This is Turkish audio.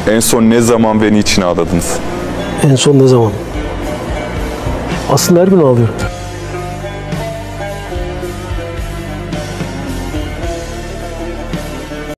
En son ne zaman ve niçin ağladınız? En son ne zaman? Aslında her gün ağlıyorum.